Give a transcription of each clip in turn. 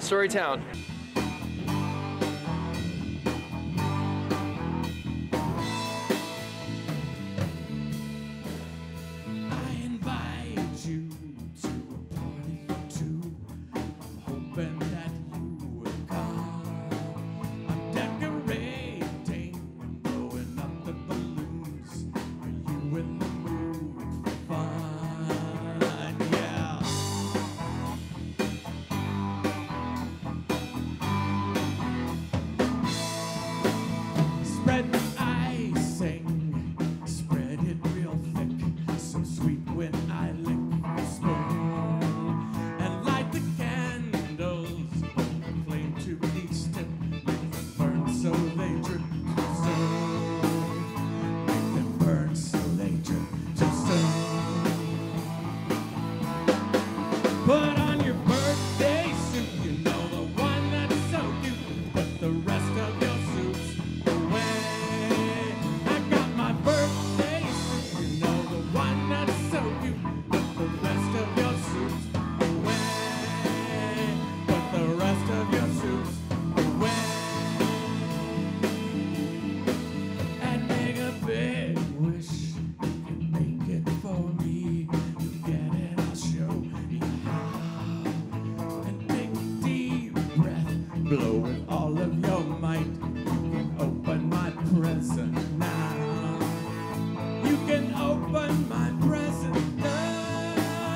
Storytown. I invite you to a party for two. I'm hoping that you will come. I'm decorating, blowing up the balloons. Are you in the mood for fun? Yeah. Spread the icing, spread it real thick, so sweet when I lick the spoon. And light the candles, hold the flame to each tip, make them burn so they drip too soon. Make them burn so they drip too soon. Put on your birthday suit, you know the one that's so cute. Put the rest of your suits away. I got my birthday suit, you know the one that's so cute. Put the rest of your suits away. Put the rest of your suits away. And make a big wish. You can make it for me. You get it, I'll show you how. And take a deep breath, blow with all of your might. You can open my present now. You can open my present now.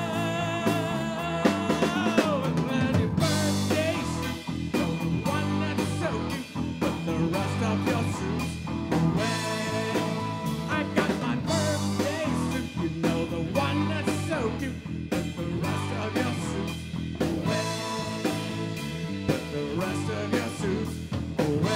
And plan your birthday suit, know the one that's so cute. Put the rest of your suits away. I got my birthday suit, you know the one that's so cute. Put the rest of your suits away. Put the rest of your suits away.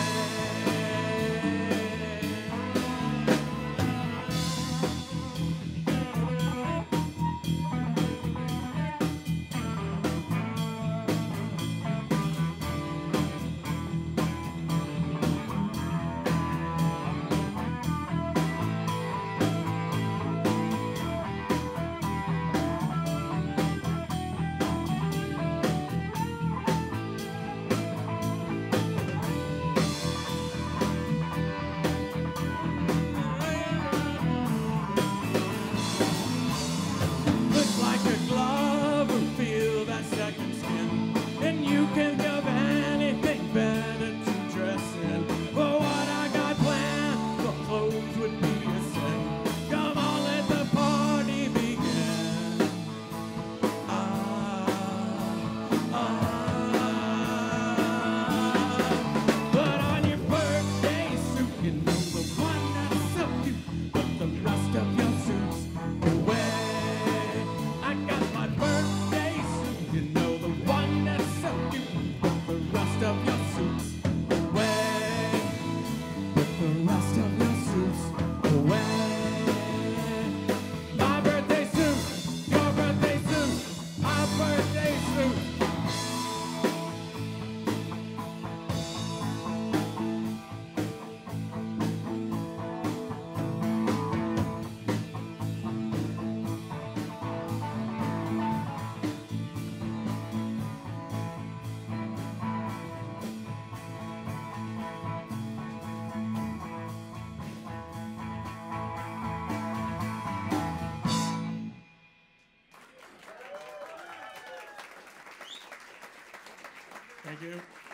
Looks like a glove or feel that second skin. And you can think of anything better to dress in. But what I got planned, the clothes would be a sin. Come on, let the party begin. Put on your birthday suit, you know the one that's so cute. Put the rest of your suits away. I got my birthday suit, you know the one that's so cute. Put the rest of your suits away. Put the rest of your suits away. My birthday suit, your birthday suit, our birthday suit. Thank you.